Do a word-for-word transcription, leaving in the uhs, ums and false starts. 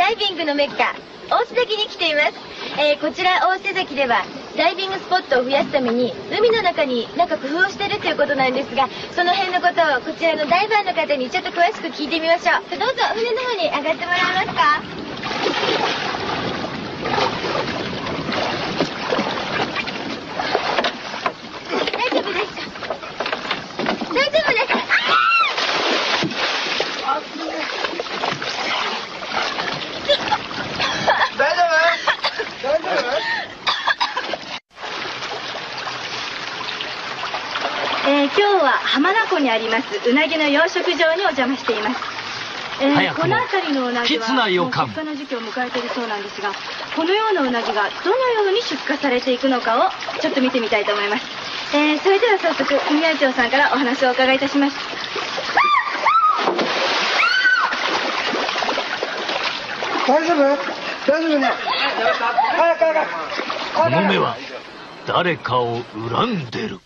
ダイビングのメッカ大瀬崎に来ています。えー、こちら大瀬崎ではダイビングスポットを増やすために海の中になんか工夫をしてるということなんですが、その辺のことをこちらのダイバーの方にちょっと詳しく聞いてみましょう。どうぞ船の方に上がってもらえますか。大丈夫ですか。大丈夫ですか。 大丈夫？大丈夫？ えー、今日は浜名湖にありますうなぎの養殖場にお邪魔しています。えー、この辺りのうなぎはもう出荷の時期を迎えているそうなんですが、このようなうなぎがどのように出荷されていくのかをちょっと見てみたいと思います。えー、それでは早速組合長さんからお話をお伺いいたします。 大丈夫？大丈夫ね。早く早く。 この目は誰かを恨んでる。